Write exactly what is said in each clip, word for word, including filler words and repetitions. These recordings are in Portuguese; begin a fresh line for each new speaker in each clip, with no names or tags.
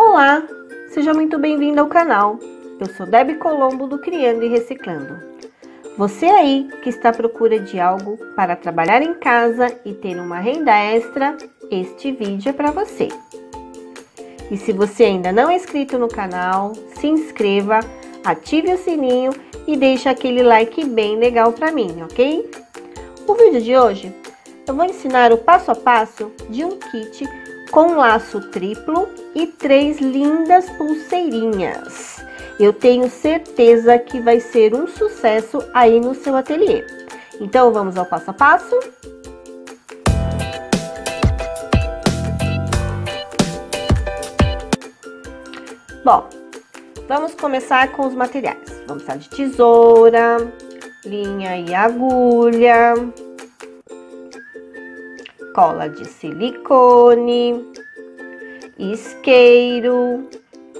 Olá, seja muito bem-vindo ao canal. Eu sou Debbie Colombo do Criando e Reciclando. Você aí que está à procura de algo para trabalhar em casa e ter uma renda extra, este vídeo é para você. E se você ainda não é inscrito no canal, se inscreva, ative o sininho e deixe aquele like bem legal para mim, ok? O vídeo de hoje eu vou ensinar o passo a passo de um kit com laço triplo e três lindas pulseirinhas. Eu tenho certeza que vai ser um sucesso aí no seu ateliê. Então, vamos ao passo a passo? Bom, vamos começar com os materiais. Vamos precisar de tesoura, linha e agulha, cola de silicone, isqueiro,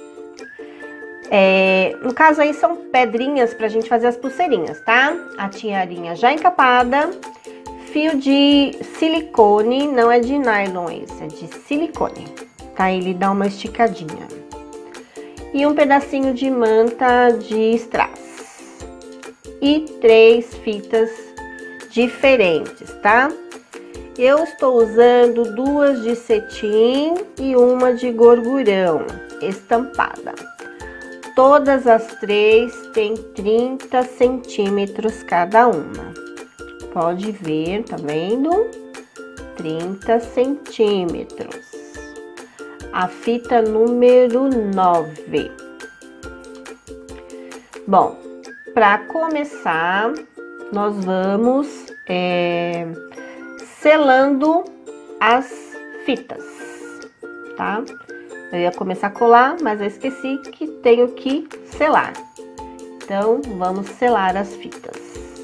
é, no caso aí são pedrinhas pra gente fazer as pulseirinhas, tá? A tiarinha já encapada, fio de silicone, não é de nylon esse, é de silicone, tá? Ele dá uma esticadinha. E um pedacinho de manta de strass. E três fitas diferentes, tá? Eu estou usando duas de cetim e uma de gorgurão estampada. Todas as três têm trinta centímetros cada uma. Pode ver, tá vendo? trinta centímetros. A fita número nove. Bom, para começar, nós vamos... É, selando as fitas, tá? Eu ia começar a colar, mas eu esqueci que tenho que selar. Então, vamos selar as fitas.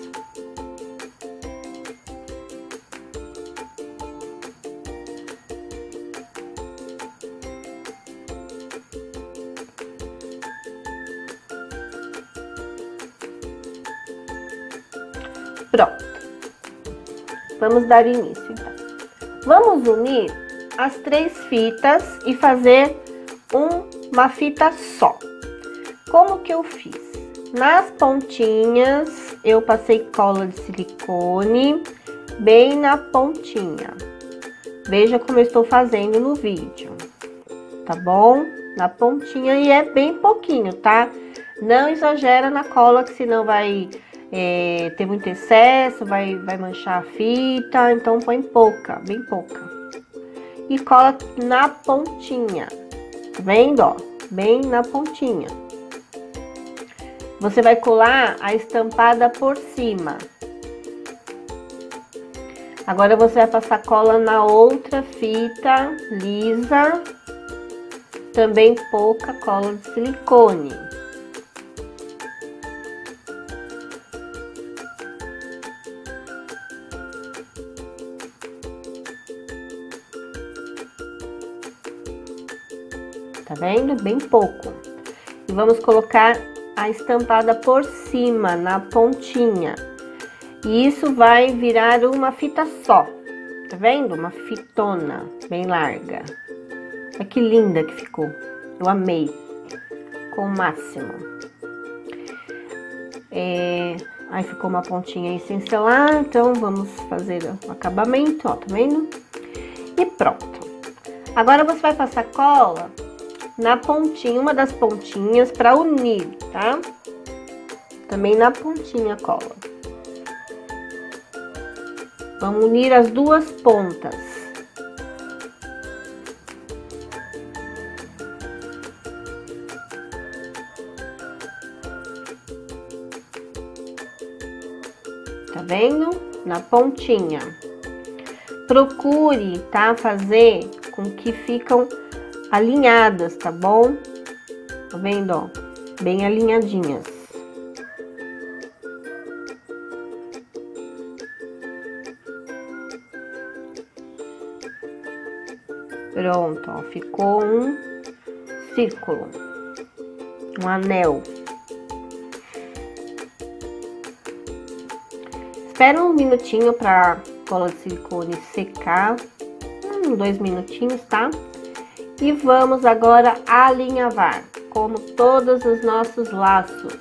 Pronto. Vamos dar início, então. Vamos unir as três fitas e fazer um, uma fita só. Como que eu fiz? Nas pontinhas, eu passei cola de silicone bem na pontinha. Veja como eu estou fazendo no vídeo, tá bom? Na pontinha, e é bem pouquinho, tá? Não exagera na cola, que senão vai... É, ter muito excesso, vai, vai manchar a fita, então põe pouca, bem pouca. E cola na pontinha, tá vendo, ó? Bem na pontinha. Você vai colar a estampada por cima. Agora você vai passar cola na outra fita lisa, também pouca cola de silicone. Tá vendo? Bem pouco. E vamos colocar a estampada por cima, na pontinha. E isso vai virar uma fita só. Tá vendo? Uma fitona bem larga. Olha que linda que ficou. Eu amei. Com o máximo. É... Aí ficou uma pontinha aí sem selar. Então, vamos fazer o acabamento, ó. Tá vendo? E pronto. Agora, você vai passar cola na pontinha, uma das pontinhas, para unir, tá? Também na pontinha cola. Vamos unir as duas pontas. Tá vendo? Na pontinha. Procure, tá? Fazer com que ficam alinhadas, tá bom? Tá vendo, ó? Bem alinhadinhas. Pronto, ó. Ficou um círculo. Um anel. Espera um minutinho pra cola de silicone secar. Hum, dois minutinhos, tá? E vamos agora alinhavar, como todos os nossos laços.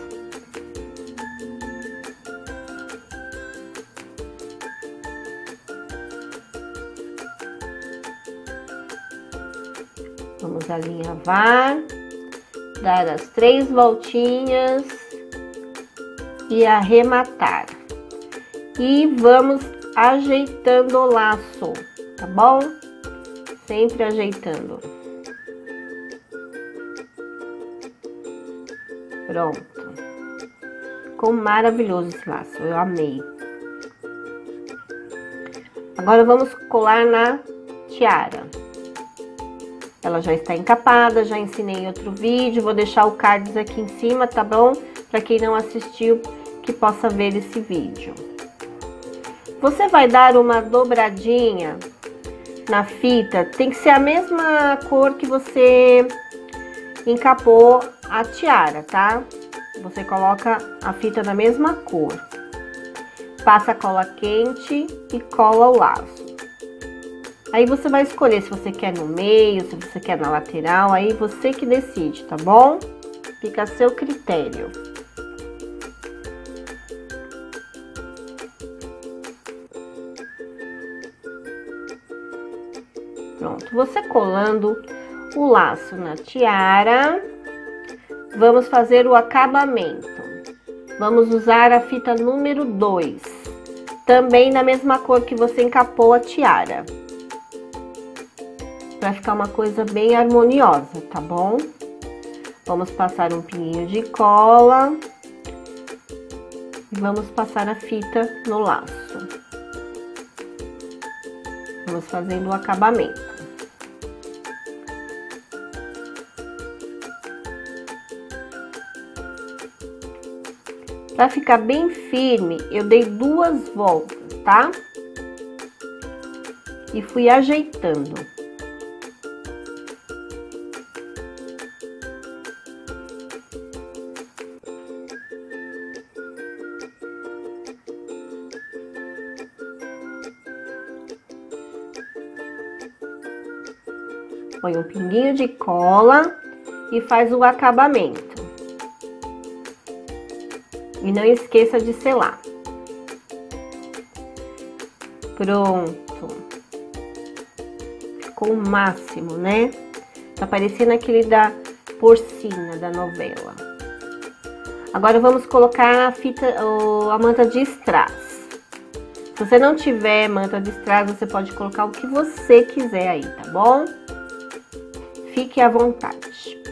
Vamos alinhavar, dar as três voltinhas e arrematar. E vamos ajeitando o laço, tá bom? Sempre ajeitando. Pronto. Ficou maravilhoso esse laço, eu amei. Agora vamos colar na tiara. Ela já está encapada, já ensinei em outro vídeo, vou deixar o cards aqui em cima, tá bom? Para quem não assistiu, que possa ver esse vídeo. Você vai dar uma dobradinha na fita, tem que ser a mesma cor que você encapou a tiara, tá? Você coloca a fita na mesma cor. Passa a cola quente e cola o laço. Aí você vai escolher se você quer no meio, se você quer na lateral, aí você que decide, tá bom? Fica a seu critério. Pronto, você colando o laço na tiara, vamos fazer o acabamento. Vamos usar a fita número dois, também na mesma cor que você encapou a tiara. Pra ficar uma coisa bem harmoniosa, tá bom? Vamos passar um pininho de cola e vamos passar a fita no laço. Vamos fazendo o acabamento. Para ficar bem firme, eu dei duas voltas, tá? E fui ajeitando. Põe um pinguinho de cola e faz o acabamento. E não esqueça de selar. Pronto. Ficou o máximo, né? Tá parecendo aquele da porcina da novela. Agora vamos colocar a fita, a manta de strass. Se você não tiver manta de strass, você pode colocar o que você quiser aí, tá bom? Fique à vontade.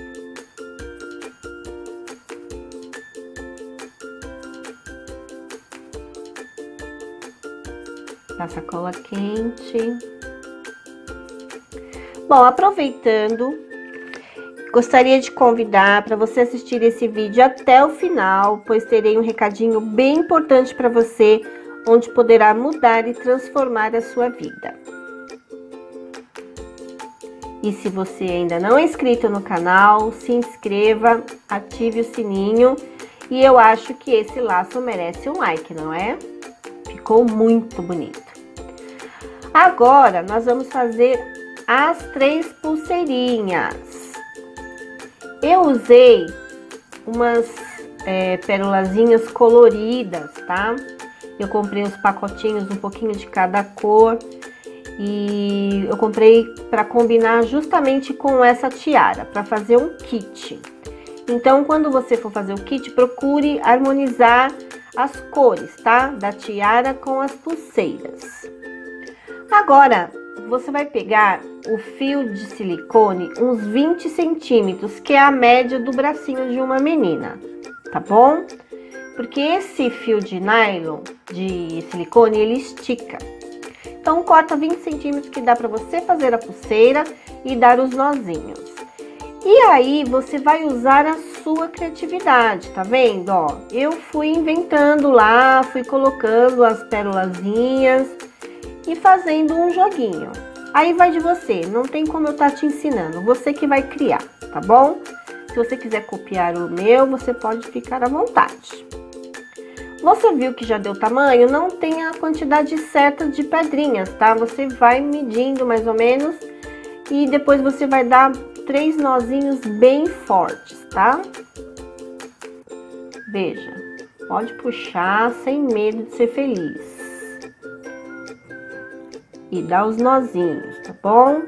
Passa cola quente. Bom, aproveitando, gostaria de convidar para você assistir esse vídeo até o final, pois terei um recadinho bem importante para você, onde poderá mudar e transformar a sua vida. E se você ainda não é inscrito no canal, se inscreva, ative o sininho. E eu acho que esse laço merece um like, não é? Ficou muito bonito. Agora, nós vamos fazer as três pulseirinhas. Eu usei umas é, pérolazinhas coloridas, tá? Eu comprei uns pacotinhos, um pouquinho de cada cor. E eu comprei para combinar justamente com essa tiara, para fazer um kit. Então, quando você for fazer o kit, procure harmonizar as cores, tá? Da tiara com as pulseiras. Agora, você vai pegar o fio de silicone, uns vinte centímetros, que é a média do bracinho de uma menina, tá bom? Porque esse fio de nylon, de silicone, ele estica. Então, corta vinte centímetros que dá para você fazer a pulseira e dar os nozinhos. E aí, você vai usar a sua criatividade, tá vendo? Ó, eu fui inventando lá, fui colocando as pérolazinhas e fazendo um joguinho. Aí vai de você, não tem como eu estar te ensinando, você que vai criar, tá bom? Se você quiser copiar o meu, você pode ficar à vontade. Você viu que já deu tamanho? Não tem a quantidade certa de pedrinhas, tá? Você vai medindo mais ou menos E depois você vai dar três nozinhos bem fortes, tá? Veja, pode puxar sem medo de ser feliz. E dá os nozinhos, tá bom?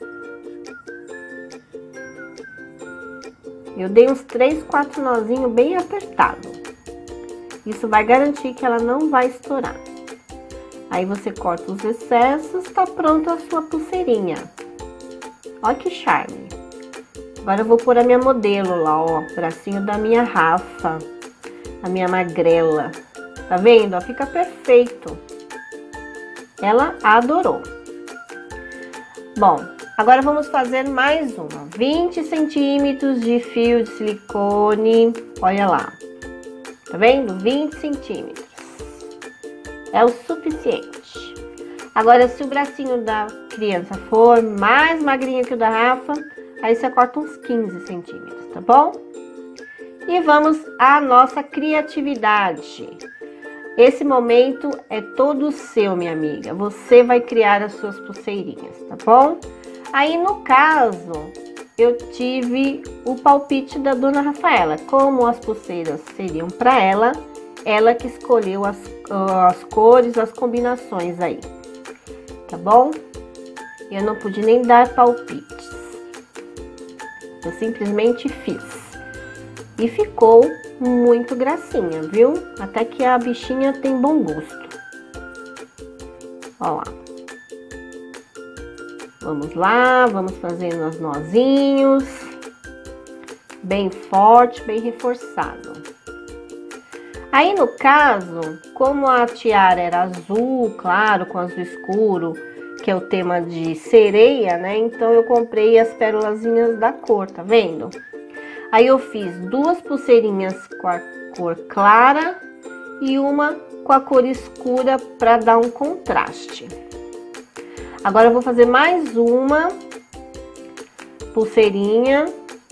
Eu dei uns três, quatro nozinhos bem apertado. Isso vai garantir que ela não vai estourar. Aí você corta os excessos, tá pronta a sua pulseirinha. Olha que charme. Agora eu vou pôr a minha modelo lá, ó, bracinho da minha Rafa, a minha magrela. Tá vendo? Ó, fica perfeito. Ela adorou. Bom, agora vamos fazer mais uma. vinte centímetros de fio de silicone. Olha lá. Tá vendo? vinte centímetros. É o suficiente. Agora, se o bracinho da criança for mais magrinho que o da Rafa, aí você corta uns quinze centímetros, tá bom? E vamos à nossa criatividade. Esse momento é todo seu, minha amiga. Você vai criar as suas pulseirinhas, tá bom? Aí, no caso, eu tive o palpite da dona Rafaela. Como as pulseiras seriam para ela, ela que escolheu as, as cores, as combinações aí, tá bom? Eu não pude nem dar palpites. Eu simplesmente fiz. E ficou muito gracinha, viu? Até que a bichinha tem bom gosto. Ó lá. Vamos lá, vamos fazendo os nozinhos. Bem forte, bem reforçado. Aí, no caso, como a tiara era azul, claro, com azul escuro, que é o tema de sereia, né? Então, eu comprei as pérolazinhas da cor, tá vendo? Aí, eu fiz duas pulseirinhas com a cor clara e uma com a cor escura para dar um contraste. Agora, eu vou fazer mais uma pulseirinha,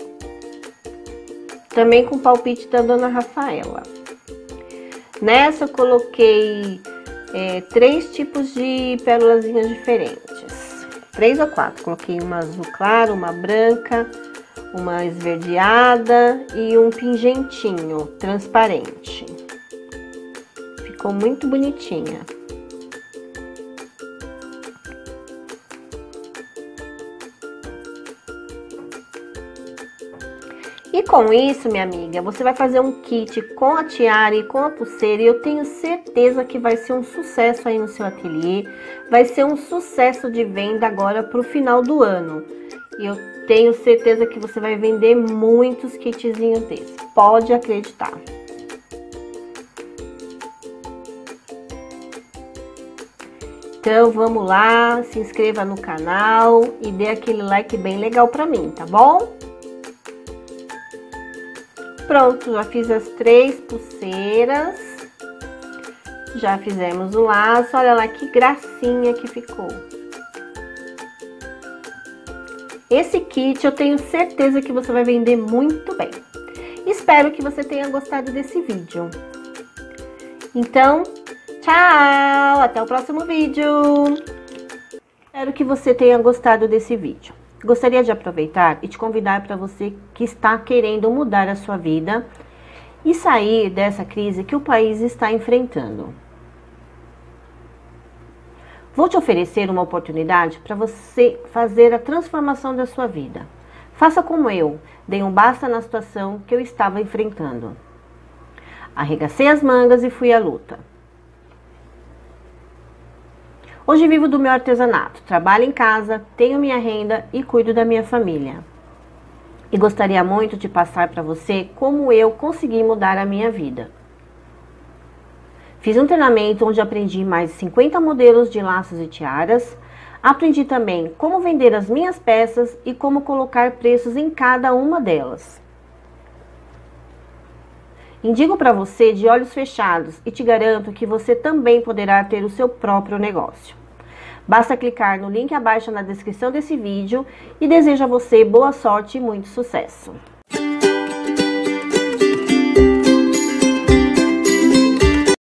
também com palpite da dona Rafaela. Nessa, eu coloquei é, três tipos de pérolazinhas diferentes. Três ou quatro. Coloquei uma azul claro, uma branca, uma esverdeada e um pingentinho transparente. Ficou muito bonitinha. E com isso, minha amiga, você vai fazer um kit com a tiara e com a pulseira, e eu tenho certeza que vai ser um sucesso aí no seu ateliê, vai ser um sucesso de venda agora para o final do ano. E eu tenho certeza que você vai vender muitos kitzinhos desses, pode acreditar. Então vamos lá, se inscreva no canal e dê aquele like bem legal para mim, tá bom? Pronto, já fiz as três pulseiras, já fizemos o laço, olha lá que gracinha que ficou. Esse kit eu tenho certeza que você vai vender muito bem. Espero que você tenha gostado desse vídeo. Então, tchau, até o próximo vídeo. Espero que você tenha gostado desse vídeo. Gostaria de aproveitar e te convidar para você que está querendo mudar a sua vida e sair dessa crise que o país está enfrentando. Vou te oferecer uma oportunidade para você fazer a transformação da sua vida. Faça como eu, dei um basta na situação que eu estava enfrentando. Arregacei as mangas e fui à luta. Hoje vivo do meu artesanato, trabalho em casa, tenho minha renda e cuido da minha família. E gostaria muito de passar para você como eu consegui mudar a minha vida. Fiz um treinamento onde aprendi mais de cinquenta modelos de laços e tiaras. Aprendi também como vender as minhas peças e como colocar preços em cada uma delas. Indico para você de olhos fechados e te garanto que você também poderá ter o seu próprio negócio. Basta clicar no link abaixo na descrição desse vídeo e desejo a você boa sorte e muito sucesso.